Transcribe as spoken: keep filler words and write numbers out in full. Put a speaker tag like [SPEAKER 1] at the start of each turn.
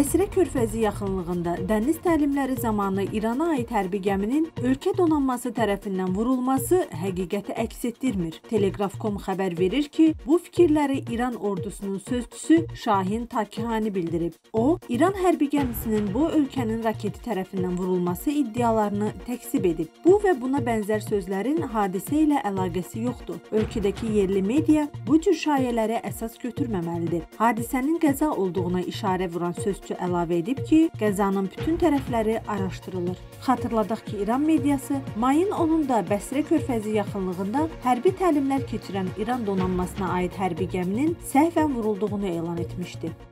[SPEAKER 1] Bəsrə körfəzi yaxınlığında dəniz təlimləri zamanı İrana aid hərbi gəminin ölkə donanması tərəfindən vurulması həqiqəti əks etdirmir. Telegraf nöqtə com xəbər verir ki, bu fikirləri İran ordusunun sözçüsü Şahin Takihani bildirib. O, İran hərbi gəmisinin bu ölkənin raketi tərəfindən vurulması iddialarını təkzib edib. Bu və buna bənzər sözlərin hadisə ilə əlaqəsi yoxdur. Ölkədəki yerli media bu cür şayələri əsas götürməməlidir. Hadisənin qəza olduğuna işarə vuran sözçü əlavə edib ki, qəzanın bütün tərəfləri araşdırılır. Xatırladaq ki, İran mediası mayın onunda Bəsrə körfəzi yaxınlığında hərbi təlimlər keçirən İran donanmasına aid hərbi gəminin səhvən vurulduğunu elan etmişdi.